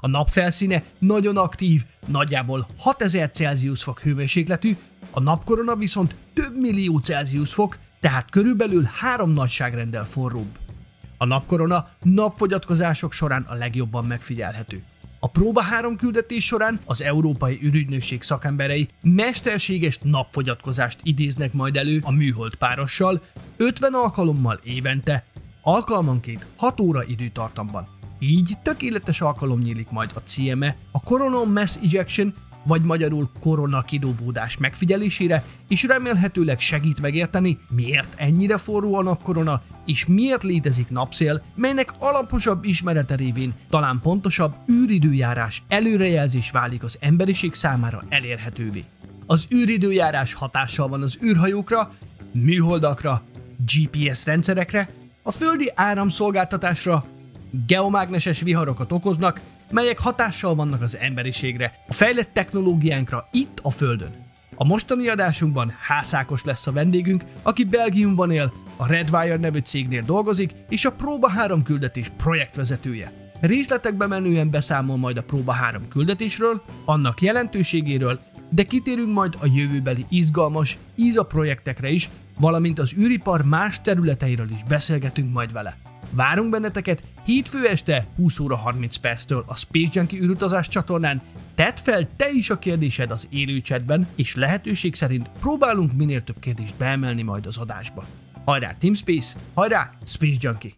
A nap felszíne nagyon aktív, nagyjából 6000 Celsius fok hőmérsékletű, a napkorona viszont több millió Celsius fok, tehát körülbelül 3 nagyságrenddel forróbb. A napkorona napfogyatkozások során a legjobban megfigyelhető. A Próba 3 küldetés során az Európai űrügynökség szakemberei mesterséges napfogyatkozást idéznek majd elő a műhold párossal 50 alkalommal évente, alkalmanként 6 óra időtartamban. Így tökéletes alkalom nyílik majd a CME, a Coronal Mass Ejection, vagy magyarul korona kidobódás megfigyelésére, és remélhetőleg segít megérteni, miért ennyire forró a napkorona, és miért létezik napszél, melynek alaposabb ismerete révén talán pontosabb űridőjárás előrejelzés válik az emberiség számára elérhetővé. Az űridőjárás hatással van az űrhajókra, műholdakra, GPS rendszerekre, a földi áramszolgáltatásra, geomágneses viharokat okoznak, melyek hatással vannak az emberiségre, a fejlett technológiánkra itt a Földön. A mostani adásunkban Hász Ákos lesz a vendégünk, aki Belgiumban él, a Redwire nevű cégnél dolgozik, és a Próba 3 küldetés projektvezetője. Részletekbe menően beszámol majd a Próba 3 küldetésről, annak jelentőségéről, de kitérünk majd a jövőbeli izgalmas ESA projektekre is, valamint az űripar más területeiről is beszélgetünk majd vele. Várunk benneteket hétfő este 20 óra 30 perctől a Space Junkie űrutazás csatornán. Tedd fel te is a kérdésed az élő chatben, és lehetőség szerint próbálunk minél több kérdést beemelni majd az adásba. Hajrá Team Space, hajrá Space Junkie!